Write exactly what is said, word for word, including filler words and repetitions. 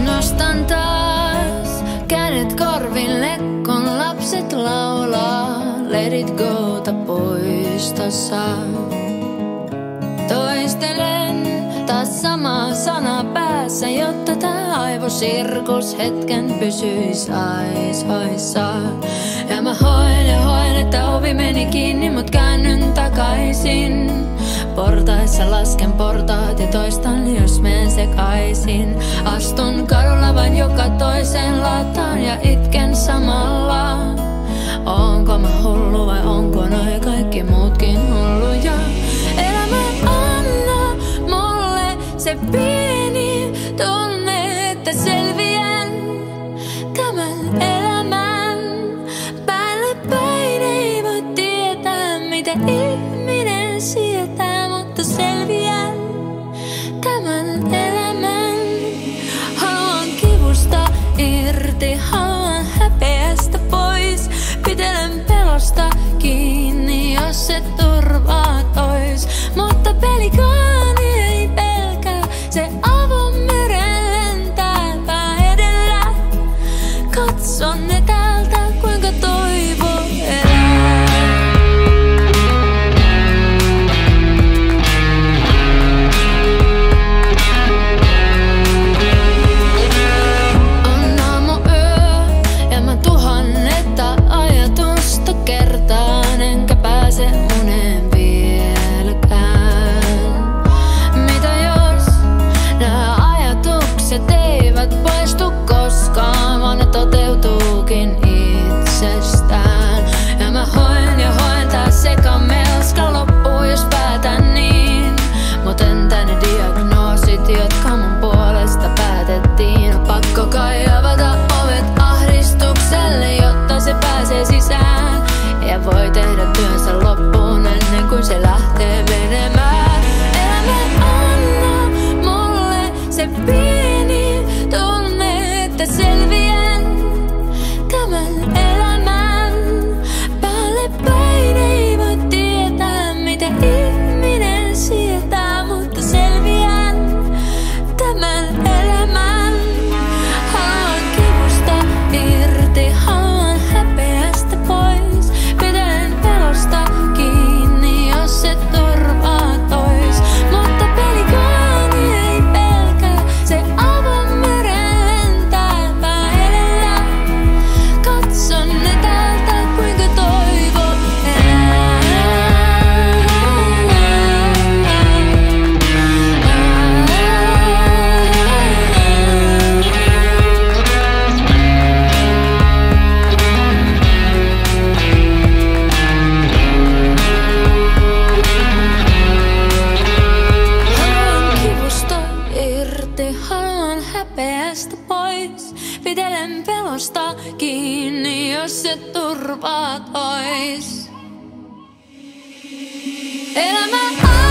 Nostan taas kädet korville, kun lapset laulaa. Let it gota poista saa. Toistelen taas samaa sana päässä, jotta tää aivosirkus hetken pysyis aisoissa. Ja mä hoin ja hoin, että ovi meni kiinni, mut käännyn takaisin. Portaissa lasken portaat ja toistan, jos menen sekaisin. Astun kadulla vain joka toiseen lataan ja itken samalla. Onko mä hullu vai onko noi kaikki muutkin hulluja? Elämä anna mulle se pieni tunne, että selviän tämän elämän. Päälle päin ei voi tietää, mitä ihminen sietää, mutta selviän tämän elämän. Haluan kivusta irti, haluan häpeästä pois. Pitelen pelosta kiinni, jos se turvaa tois. Mutta pelikaani ei pelkää, se avomereen lentää pää edellä. Katson ne täältä, kuinka toivo elää. On aamuyö ja mä tuhannetta ajatusta kertaan, enkä pääse uneen vieläkään. Mitä jos nämä ajatukset eivät poistu koskaan, vaan ne toteutuukin itsestään. Ja mä hoin ja hoin, tää sekamelska loppuu, jos päätän niin. Mut entä ne diagnoosit, jotka mun puolesta päätettiin? On pakko kai avata ovet ahdistukselle, jotta se pääsee sisään ja voi tehdä työnsä loppuun ennen kuin se lähtee menemään. Elämä anna mulle se pieni tunne, että selviän tämän elämän. Päälle päin ei voi tietää, mitä ihminen sietää, mutta selviän tämän elämän. Haluan kivusta irti, haluan häpeästä pois. Pitelen pelosta kiinni, jos se turvaa tois. Mutta pelikaani ei pelkää, se avomereen lentää pää edellä. Katson ne täältä, kuinka toivo elää. Haluan kivusta irti, haluan häpeästä pois. Pitelen pelosta kiinni, jos se turvaa tois. Elämä